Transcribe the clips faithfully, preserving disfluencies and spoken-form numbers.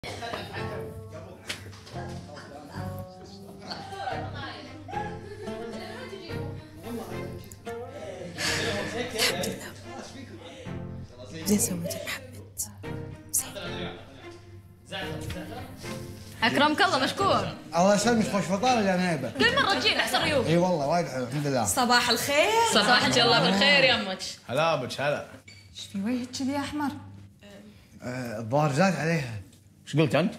زين سويت محمد. اكرمك الله مشكور. الله يسلمك. خوش فطار يا نهيبه. كل مره تجينا احسن ريوق. اي والله وايد حلو الحمد لله. صباح الخير. صباحك الله بالخير يمك. هلا بك هلا. ايش في وجهك كذي احمر؟ الظاهر زاد عليها. ايش قلت انت؟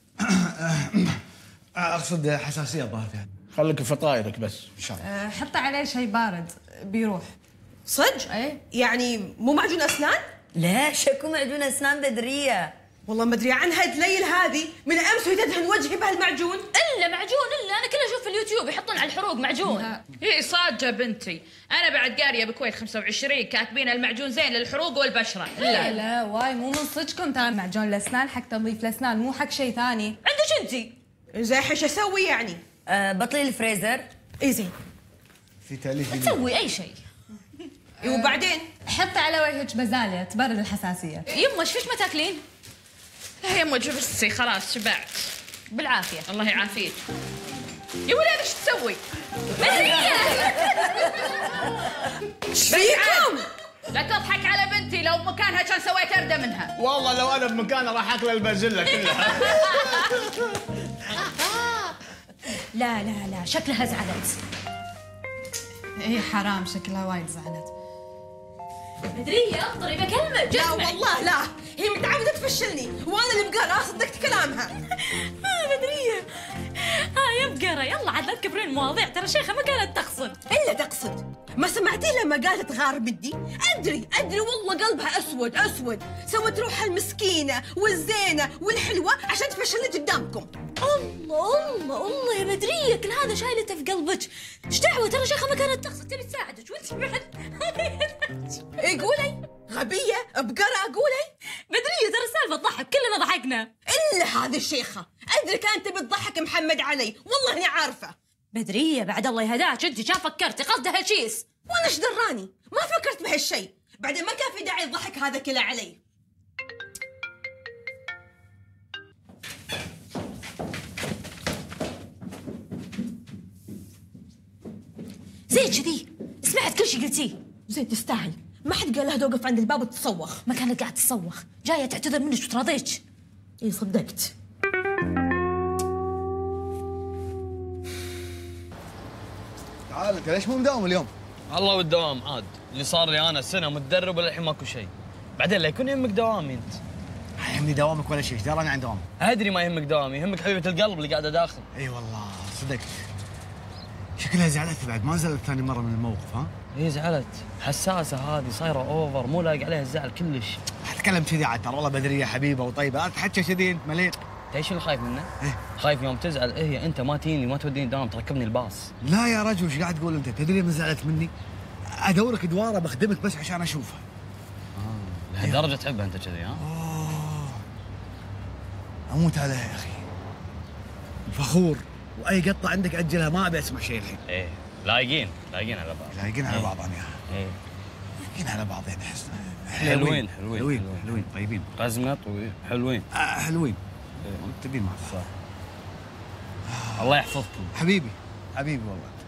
اقصد حساسيه الظاهر فيها. خليك في فطايرك بس. ان شاء الله. أه حط عليه شيء بارد بيروح. صدق؟ ايه يعني مو معجون اسنان؟ لا شكو معجون اسنان بدريه. والله ما ادري عنها تليل هذه، من امس وهي تدهن وجهي بهالمعجون. الا معجون الا انا كل اشوف في اليوتيوب يحطون على الحروق معجون. اي صادقه بنتي، انا بعد قاريه بكويت خمسة وعشرين كاتبين المعجون زين للحروق والبشره. لا لا واي مو من صدقكم، ترى معجون الاسنان حق تنظيف الاسنان مو حق شيء ثاني. عندك انتي؟ زين ايش اسوي يعني؟ أه بطلي الفريزر. اي زين. في تاليف تسوي اي شيء. أه وبعدين؟ حط على وجهك بزاليه تبرد الحساسيه. يمه ايش فيش ما تاكلين؟ لا يمه جبستي خلاص شبعت. بالعافيه. الله يعافيك. يا ولاد ايش تسوي؟ ايش فيكم؟ لا تضحك على بنتي، لو مكانها كان سويت اردى منها. والله لو انا بمكانه راح اكل البازله كلها. لا لا لا شكلها زعلت. اي حرام شكلها وايد زعلت. بدرية افطري بكلمك. لا والله لا، هي متعودة تفشلني وانا اللي بقرا صدقت كلامها. اه بدرية ها يا بقرة يلا عاد لا تكبرين المواضيع، ترى شيخة ما كانت تقصد. الا تقصد، ما سمعتي لما قالت غار بدي؟ ادري ادري والله قلبها اسود اسود، سوت روحها المسكينة والزينة والحلوة عشان تفشلني قدامكم. الله الله الله يا بدرية، كل هذا شايلته في قلبك. ايش دعوة، ترى شيخة ما كانت تقصد، تبي تساعدك وانت بعد. ايه قولي غبية بقرا قولي. بدرية ترى السالفة تضحك، كلنا ضحكنا. الا هذه الشيخة ادري كانت تبي تضحك محمد علي، والله اني عارفة. بدرية بعد الله يهداك، انت كان فكرتي قصدها هالشيس. وانا ايش دراني؟ ما فكرت بهالشيء، بعدين ما كان في داعي الضحك هذا كله علي. زين كذي سمعت كل شيء قلتيه. زين تستاهل، ما حد قال لها توقف عند الباب وتتصوخ. ما كانت قاعد تصوخ، جايه تعتذر منك وتراضيك. اي صدقت. تعال انت ليش مو مداوم اليوم؟ الله والدوام عاد، اللي صار لي انا سنه متدرب وللحين ماكو شيء. بعدين لا يكون يهمك دوامي انت. ما يهمني دوامك ولا شيء، ايش دراني عن دوامك؟ ادري ما يهمك دوامي، يهمك حبيبه القلب اللي قاعده داخل. اي والله صدقت. شكلها زعلت بعد، ما زالت ثاني مره من الموقف. ها؟ هي زعلت، حساسه هذه صايره اوفر، مو لايق عليها الزعل كلش. اتكلم كذي عاد، ترى والله بدريه حبيبه وطيبه، لا تحكي كذي انت مليت. ايش اللي خايف منه؟ إيه؟ خايف يوم تزعل هي انت ما تجيني ما توديني الدوام تركبني الباص. لا يا رجل ايش قاعد تقول انت؟ تدري من زعلت مني؟ ادورك دواره بخدمك بس عشان اشوفها. اه لهالدرجه تحبها انت كذي ها؟ اوه اموت عليها يا اخي. فخور، واي قطه عندك اجلها، ما ابي اسمع شيء الحين. ايه لايقين لايقين على بعض. لايقين على بعض انا. ايه لايقين على بعض يعني احس. حلوين حلوين حلوين حلوين طيبين. قزمط وحلوين. آه حلوين. إيه. تبين معك. صح. الله يحفظكم. حبيبي حبيبي والله.